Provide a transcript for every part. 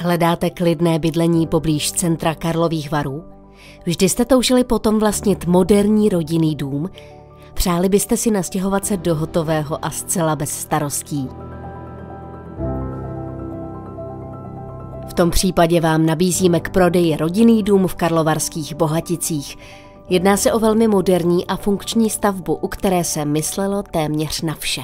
Hledáte klidné bydlení poblíž centra Karlových Varů? Vždy jste toužili potom vlastnit moderní rodinný dům? Přáli byste si nastěhovat se do hotového a zcela bez starostí? V tom případě vám nabízíme k prodeji rodinný dům v karlovarských Bohaticích. Jedná se o velmi moderní a funkční stavbu, u které se myslelo téměř na vše.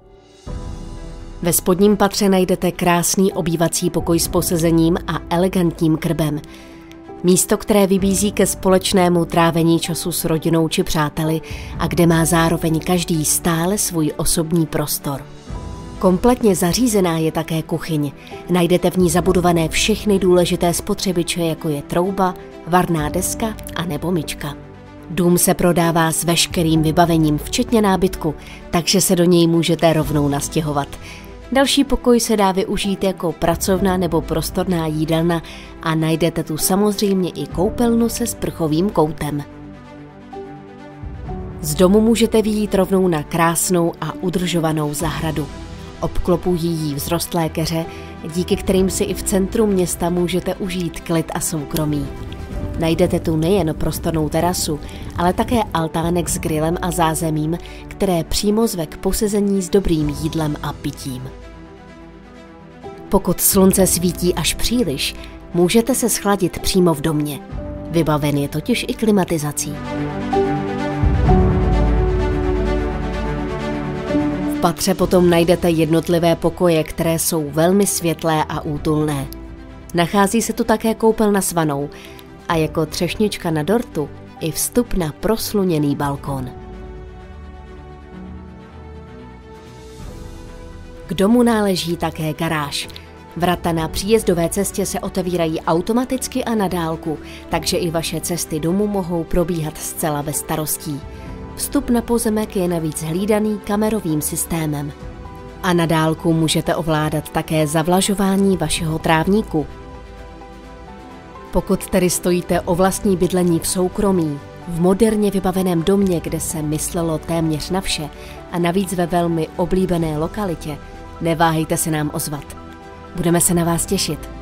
Ve spodním patře najdete krásný obývací pokoj s posezením a elegantním krbem. Místo, které vybízí ke společnému trávení času s rodinou či přáteli a kde má zároveň každý stále svůj osobní prostor. Kompletně zařízená je také kuchyň. Najdete v ní zabudované všechny důležité spotřebiče, jako je trouba, varná deska a nebo myčka. Dům se prodává s veškerým vybavením, včetně nábytku, takže se do něj můžete rovnou nastěhovat. Další pokoj se dá využít jako pracovna nebo prostorná jídelna a najdete tu samozřejmě i koupelnu se sprchovým koutem. Z domu můžete vyjít rovnou na krásnou a udržovanou zahradu. Obklopují jí vzrostlé keře, díky kterým si i v centru města můžete užít klid a soukromí. Najdete tu nejen prostornou terasu, ale také altánek s grillem a zázemím, které přímo zve k posezení s dobrým jídlem a pitím. Pokud slunce svítí až příliš, můžete se schladit přímo v domě. Vybaven je totiž i klimatizací. V patře potom najdete jednotlivé pokoje, které jsou velmi světlé a útulné. Nachází se tu také koupelna s vanou a jako třešnička na dortu i vstup na prosluněný balkon. K domu náleží také garáž. Vrata na příjezdové cestě se otevírají automaticky a na dálku, takže i vaše cesty domů mohou probíhat zcela bez starostí. Vstup na pozemek je navíc hlídaný kamerovým systémem. A na dálku můžete ovládat také zavlažování vašeho trávníku. Pokud tedy stojíte o vlastní bydlení v soukromí, v moderně vybaveném domě, kde se myslelo téměř na vše a navíc ve velmi oblíbené lokalitě, neváhejte se nám ozvat. Budeme se na vás těšit.